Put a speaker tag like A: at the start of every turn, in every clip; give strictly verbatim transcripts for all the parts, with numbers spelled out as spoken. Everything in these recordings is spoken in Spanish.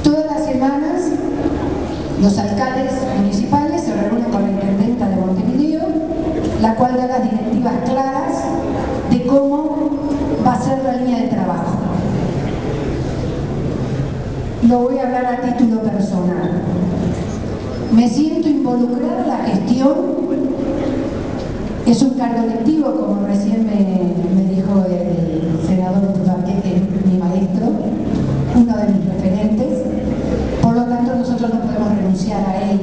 A: Todas las semanas los alcaldes municipales se reúnen con la intendenta de Montevideo, la cual da las directivas claras de cómo va a ser la línea de trabajo. Lo voy a hablar a título personal. Me siento involucrada en la gestión. Es un cargo electivo, como recién me, me dijo el senador Duarte, que es mi maestro, uno de mis referentes. Por lo tanto, nosotros no podemos renunciar a él.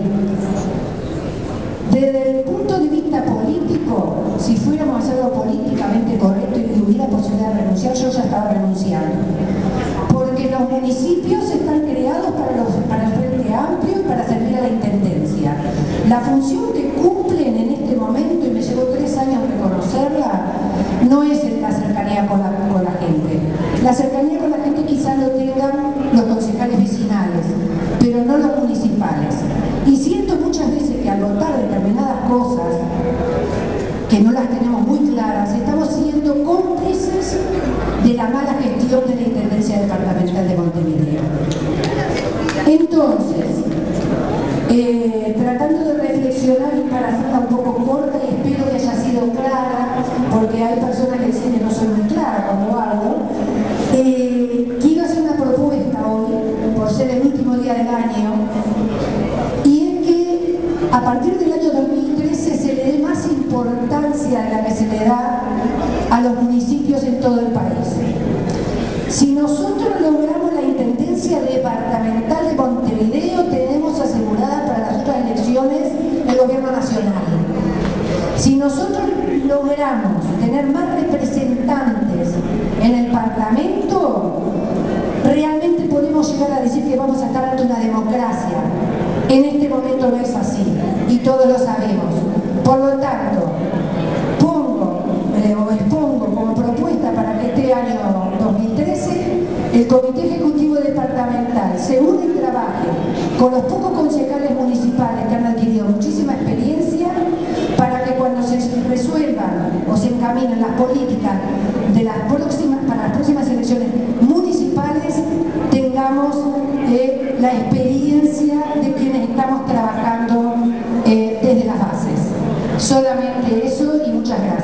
A: Desde el punto de vista político, si fuéramos a hacerlo políticamente correcto y hubiera posibilidad de renunciar, yo ya estaba renunciando. Porque los municipios están creados para, los, para el Frente Amplio y para servir a la Intendencia. La función que cumplen en este momento, y me llevó tres años reconocerla, no es la cercanía con la, con la gente. La cercanía con la gente quizás lo tengan los concejales vecinales, pero no los municipales. Y siento muchas veces que al votar determinadas cosas, que no las tenemos muy claras, estamos siendo cómplices de la mala gestión de la Intendencia Departamental de Montevideo. Entonces, eh, tratando de reflexionar y para hacerla un poco corta, y espero que haya sido clara, porque hay personas que dicen que no soy muy clara cuando hablo, eh, quiero hacer una propuesta hoy, por ser el último día del año, y es que a partir del año dos mil trece se le dé más importancia de la que se le da a los municipios en todo el país. Si nosotros logramos la Intendencia Departamental de Montevideo, tenemos asegurada para las otras elecciones el gobierno nacional. Si nosotros logramos tener más representantes en el Parlamento, realmente podemos llegar a decir que vamos a estar ante una democracia. En este momento no es así, y todos lo sabemos. Por lo tanto, pongo eh, o expongo como propuesta para que este año dos mil trece el Comité Ejecutivo Departamental se une y trabaje con los pocos concejales municipales que han adquirido muchísima experiencia para que cuando se resuelvan o se encaminen las políticas de las próximas, para las próximas elecciones municipales, tengamos eh, la experiencia de quienes estamos trabajando eh, desde las bases. Solamente eso y muchas gracias.